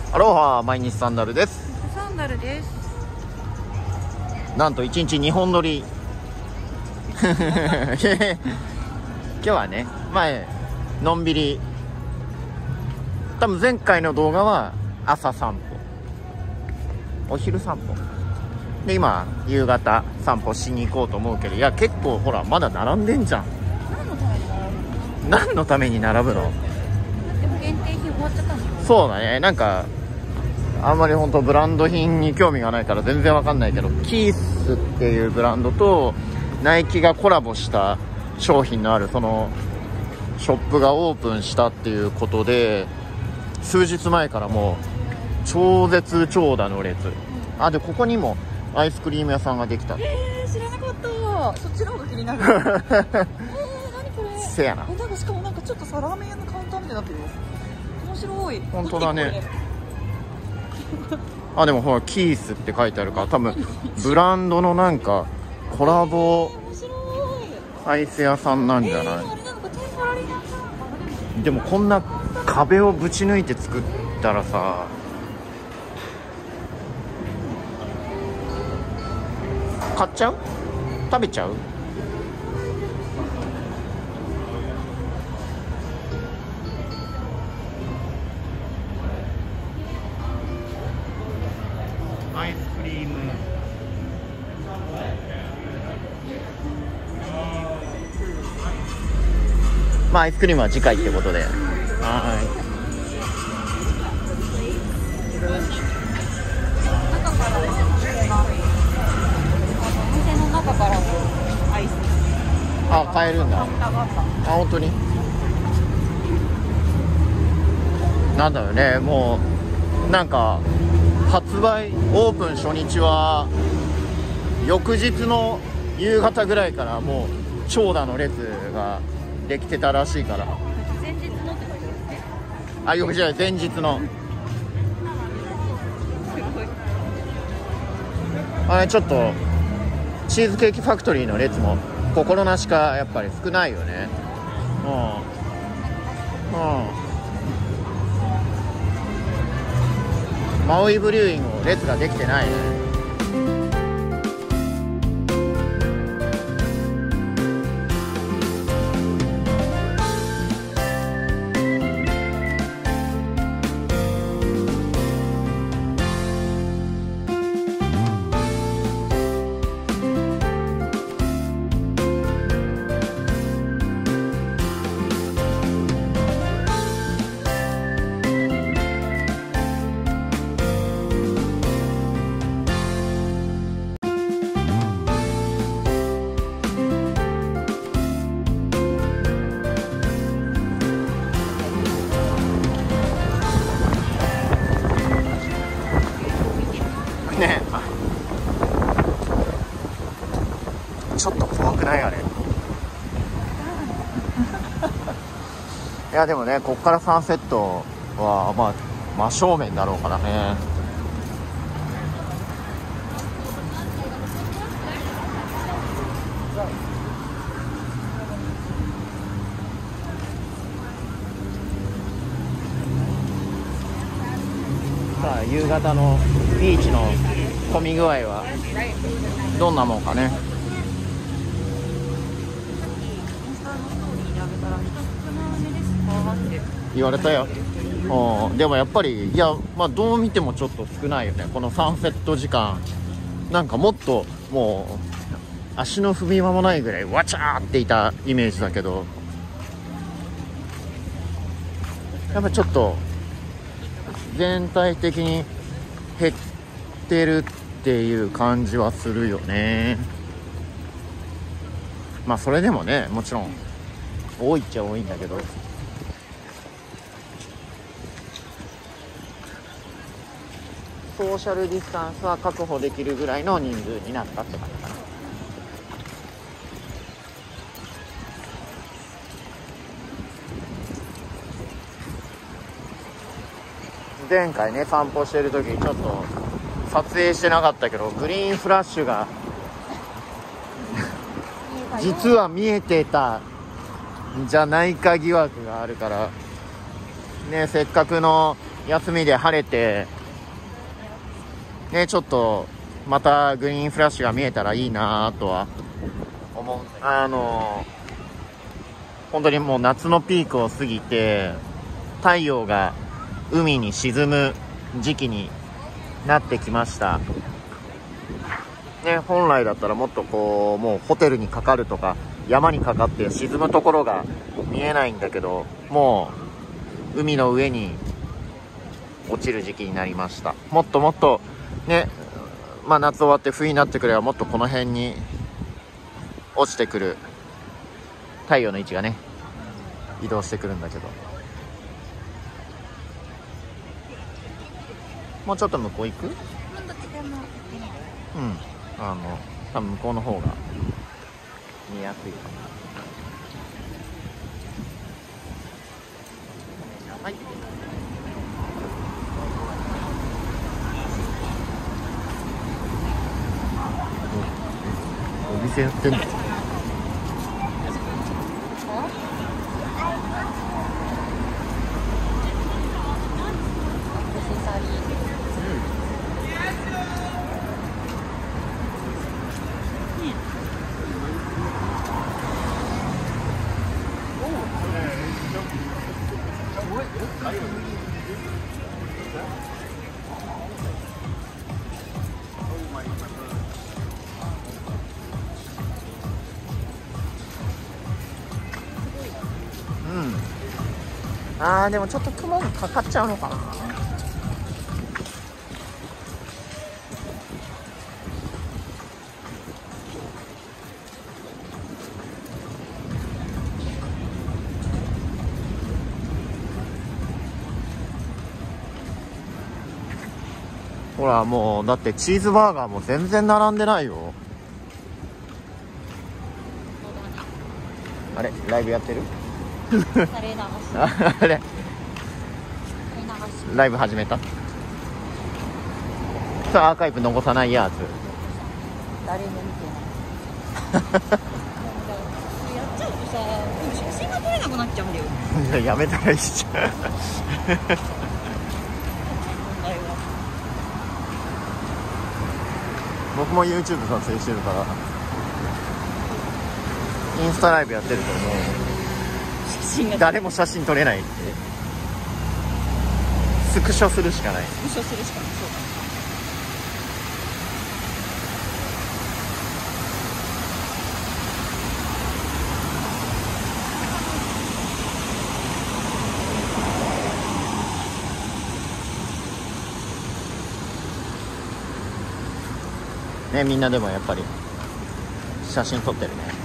アロハ、毎日サンダルです。 サンダルです。 なんと1日2本撮り今日はね、のんびり、多分前回の動画は朝散歩、お昼散歩で、今夕方散歩しに行こうと思うけど、いや結構ほらまだ並んでんじゃん。何のために並ぶの？ でも限定品終わっちゃったんですよ。 そうだね、なんかあんまり本当ブランド品に興味がないから全然わかんないけど、キースっていうブランドとナイキがコラボした商品のあるそのショップがオープンしたっていうことで、数日前からもう超絶長蛇の列。でここにもアイスクリーム屋さんができた。 知らなかった。そっちの方が気になる。何これ。 せやな。 なんかしかもなんかちょっとさ、ラーメン屋のカウンターみたいになってるよ。面白い。 本当だね。でもほらキースって書いてあるから、多分ブランドのなんかコラボアイス屋さんなんじゃない？でもこんな壁をぶち抜いて作ったらさ、買っちゃう？食べちゃう？アイスクリームアイスクリームは次回ってことで、 お店の中からもアイス買えるんだ。本当になんだろうね、もうなんか発売オープン初日は翌日の夕方ぐらいからもう長蛇の列ができてたらしいから。 前日のって書いてある。 翌日じゃない、前日のちょっとチーズケーキファクトリーの列も心なしかやっぱり少ないよね。マウイブリューイング列ができてないね。ねえ、ちょっと怖くないあれ。いやでもね、こっからサンセットは真正面だろうからね。さあ夕方のビーチの混み具合はどんなもんかね。言われたよ。でもやっぱりどう見てもちょっと少ないよね、このサンセット時間。なんかもっともう足の踏み場もないぐらいわちゃーっていたイメージだけど、やっぱちょっと全体的に減ってるっていう感じはするよね。それでもね、もちろん多いっちゃ多いんだけど、ソーシャルディスタンスは確保できるぐらいの人数になったって感じかな。前回ね散歩してる時ちょっと撮影してなかったけど、グリーンフラッシュが実は見えてたんじゃないか疑惑があるからね、せっかくの休みで晴れてね、ちょっとまたグリーンフラッシュが見えたらいいなとは思う。本当にもう夏のピークを過ぎて太陽が海に沈む時期になってきましたね。本来だったらもっとこうもうホテルにかかるとか山にかかって沈むところが見えないんだけど、もう海の上に落ちる時期になりました。もっともっとね、夏終わって冬になってくればもっとこの辺に落ちてくる太陽の位置がね移動してくるんだけど、もうちょっと向こう行く？多分向こうの方が見やすいかも。はい。お店やってんの？でもちょっと雲がかかっちゃうのかな。ほらもうだってチーズバーガーも全然並んでないよ。あれライブやってる？あれライブ始めた？さあアーカイブ残さないやつ。 誰も見てない。やっちゃうとさ、写真が撮れなくなっちゃうんだよ。 やめたらいいじゃん。僕も YouTube 撮影してるからインスタライブやってると思う。誰も写真撮れないって、スクショするしかない。スクショするしかない。そうだね。みんなでもやっぱり写真撮ってるね。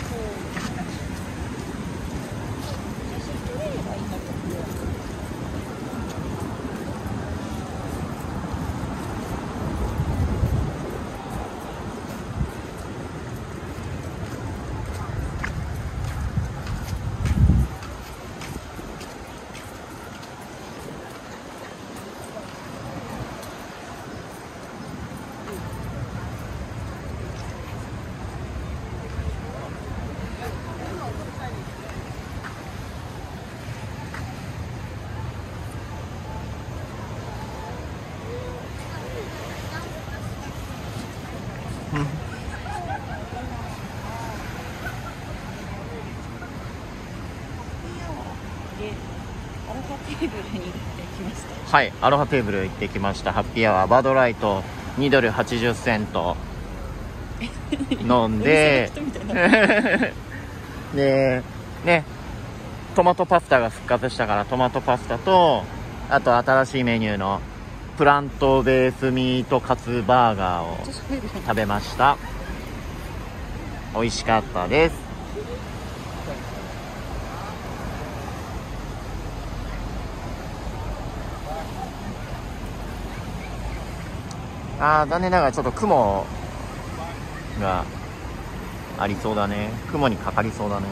アロハテーブルに行ってきました。 はい、アロハテーブル行ってきました。ハッピーアワーバードライト2ドル80セント飲んででね、トマトパスタが復活したからトマトパスタと、あと新しいメニューのプラントベースミートカツバーガーを食べました。美味しかったです。残念ながらちょっと雲がありそうだね。雲にかかりそうだね。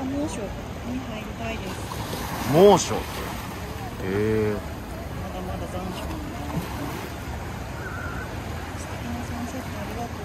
猛暑に入りたいです。 猛暑。 まだまだ残暑なんだ。素敵なサンセットありがとう。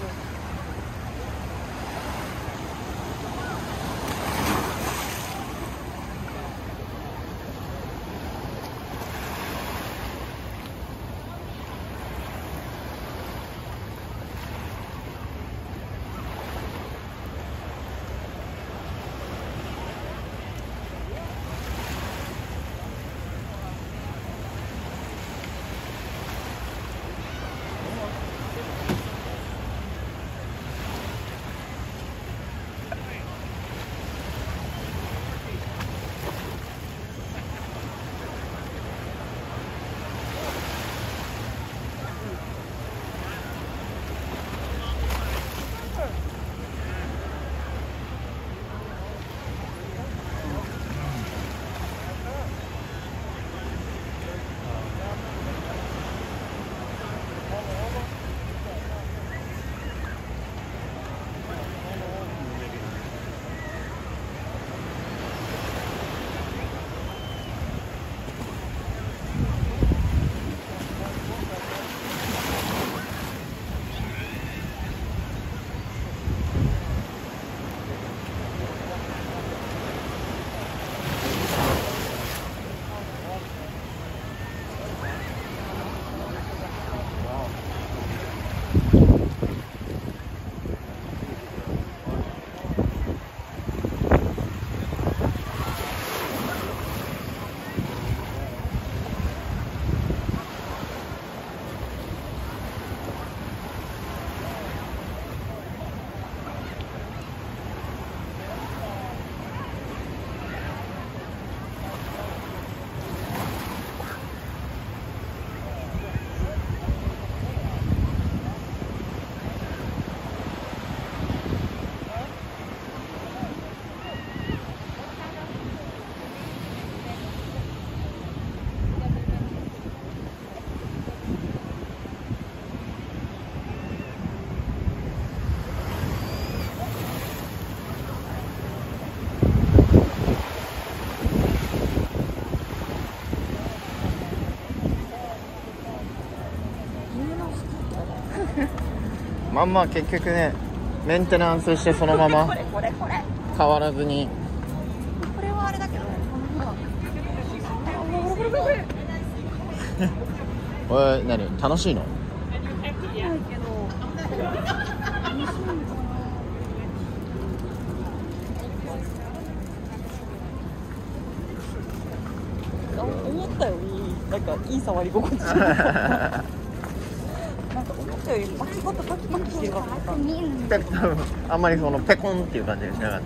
まんま結局ね、メンテナンスしてそのまま変わらずに。 これはあれだけど、 これ何楽しいの？ 思ったよりなんかいい触り心地。なんか思ったよりバキバキバキバキしてるかと思った。 あんまりそのペコンっていう感じにしなかった。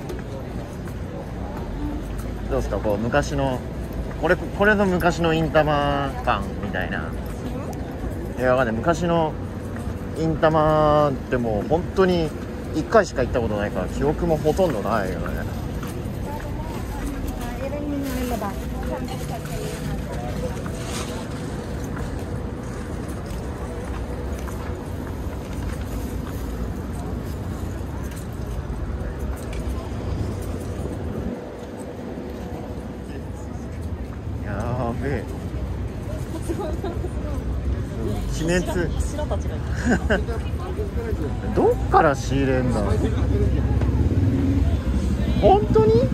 どうですか、こう昔のこれの昔のインタマ感みたいな。いや、わかんない。昔のインタマってもう本当に1回しか行ったことないから記憶もほとんどないよね。やべえ。地熱柱たちがいる。 どっから仕入れんだ。本当に？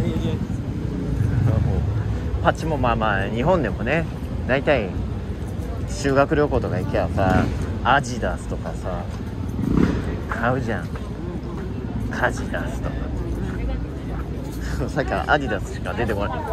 パチもまあまあ日本でもね、だいたい修学旅行とか行けばさ、アジダスとかさ買うじゃん。カジダスとかさっきからアディダスしか出てこない。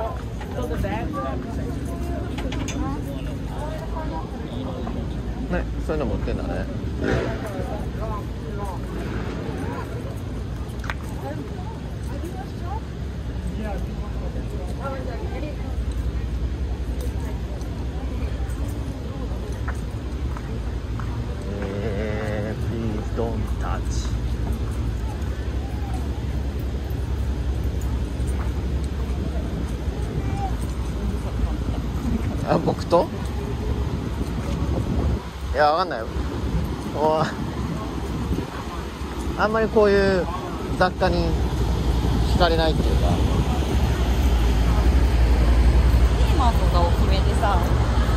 ね、そういうのも売ってんだね。Please don't touch。あ、僕と？いや、わかんないよ。あんまりこういう雑貨に惹かれないっていうか、 ピーマンとかを決めてさ、なんか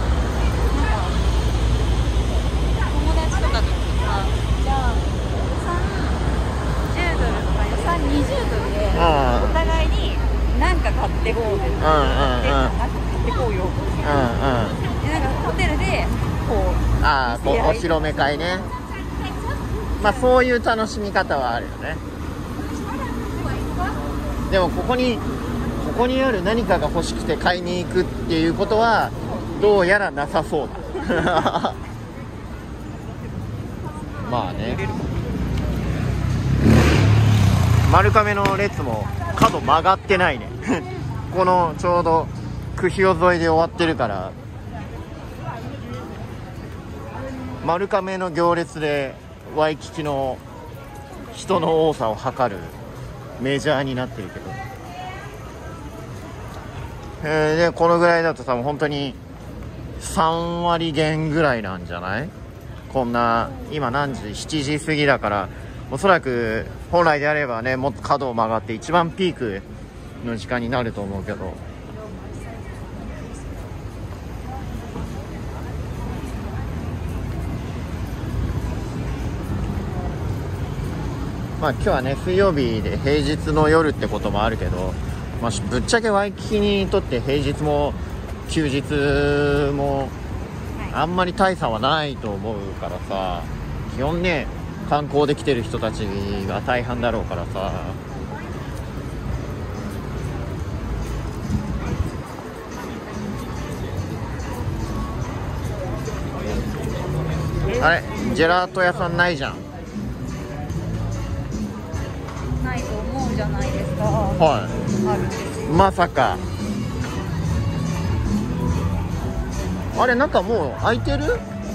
友達とかとさ、じゃあ予算10ドルとか予算20ドルでお互いに何か買ってこうって、なんか買ってこうよで、なんかホテルでこうこうお披露目会ね。まあそういう楽しみ方はあるよね。でもここにある何かが欲しくて買いに行くっていうことはどうやらなさそうだ。まあね、丸亀の列も角曲がってないね。このちょうど久比尾沿いで終わってるから、丸亀の行列でワイキキの人の多さを測るメジャーになってるけど、でこのぐらいだと多分本当に3割減ぐらいなんじゃない？こんな今何時？7時過ぎだから、おそらく本来であればね、もっと角を曲がって一番ピークの時間になると思うけど、まあ今日はね水曜日で平日の夜ってこともあるけど、まあ、ぶっちゃけワイキキにとって平日も休日もあんまり大差はないと思うからさ、基本ね観光で来てる人たちが大半だろうからさ、あれジェラート屋さんないじゃん。 ないと思うじゃないですか。 はい、 あるんですよ。 まさか。あれ中もう開いてる？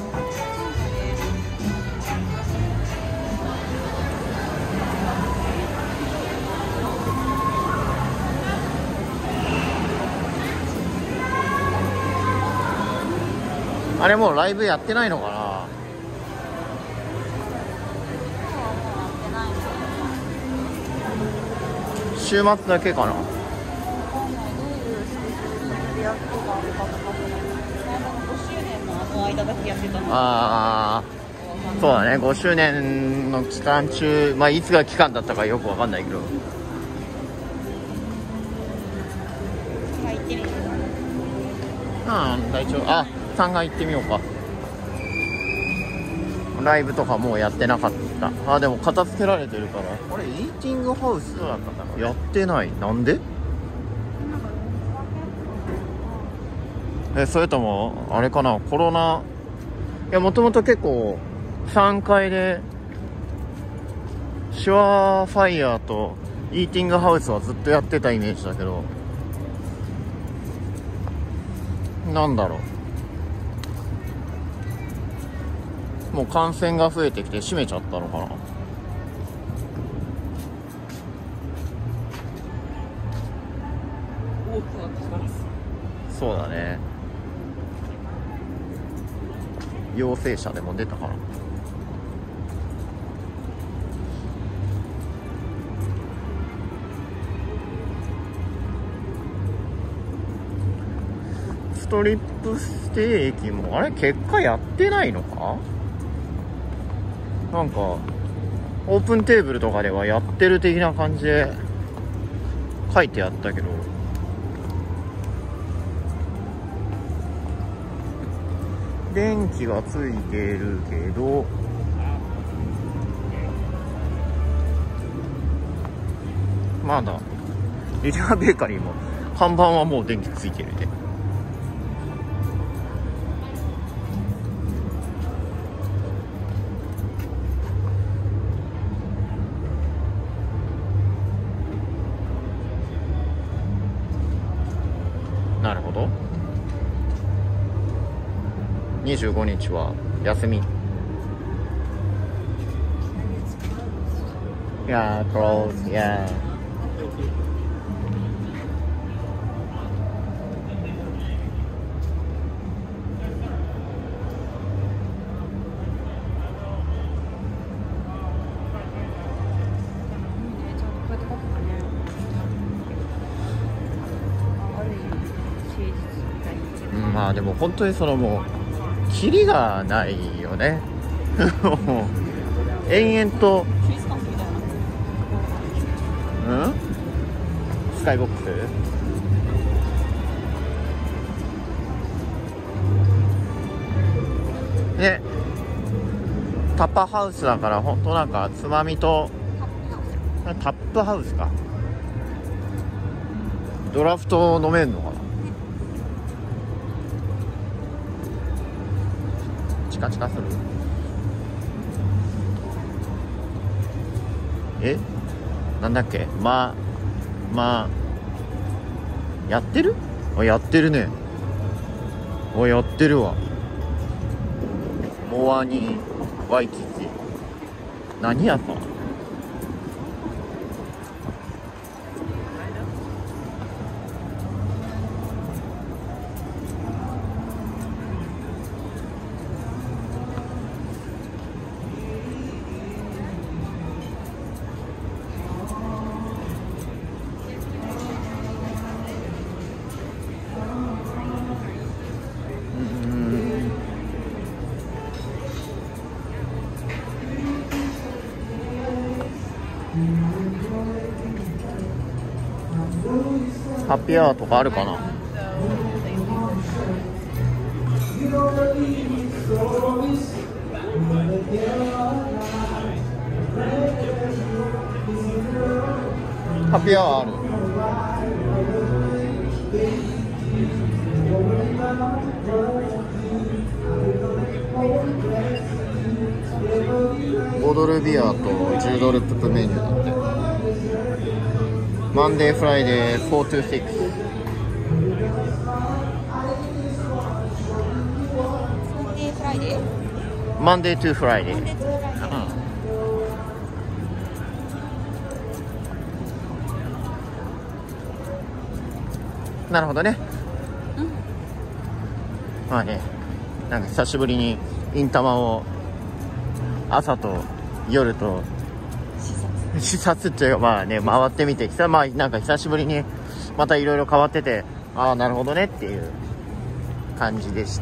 あれもうライブやってないのかな？週末だけかな。ああ、そうだね。5周年の期間中、まあいつが期間だったかよくわかんないけど。大丈夫。3階行ってみようか。ライブとかもうやってなかった。でも片付けられてるから。あれイーティングハウスやってない。なんで？それともあれかな、コロナ。いやもともと結構3階でシュアーファイヤーとイーティングハウスはずっとやってたイメージだけど、なんだろう、もう感染が増えてきて閉めちゃったのかな。そうだね、陽性者でも出たかな。ストリップステーキもあれ結果やってないのか。なんかオープンテーブルとかではやってる的な感じで書いてあったけど、電気がついてるけどまだリリアベーカリーも看板はもう電気ついてるで。なるほど。25日は休み。Yeah, close. Yeah. まあでも本当にそのもうキリがないよねもう延々とクリスマスみたいな。 スカイボックスね、タッパーハウスだから本当なんかつまみとタップハウスか、ドラフト飲めんのかな。チカチカする。なんだっけ、やってる？やってるね。やってるわ。モアニワイキキ。何やったの？ハッピーアワーとかあるかな。ハッピーアワーある。5ドルビアと10ドルププメニューだって。マンデーフライデー4 to 6。マンデートゥフライデー。なるほどね。まあね、なんか久しぶりにインタマを朝と夜と視察っていうか、まあね、回ってみてきた。まあなんか久しぶりにまたいろいろ変わってて、ああなるほどねっていう感じでした。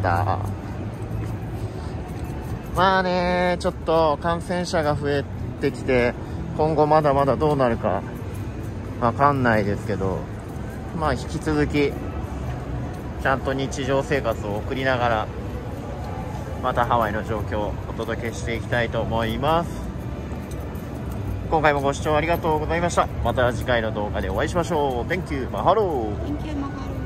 まあね、ちょっと感染者が増えてきて、今後まだまだどうなるかわかんないですけど、まあ引き続きちゃんと日常生活を送りながら、またハワイの状況をお届けしていきたいと思います。今回もご視聴ありがとうございました。また次回の動画でお会いしましょう。Thank you. マハロー。 Thank you, マハロー。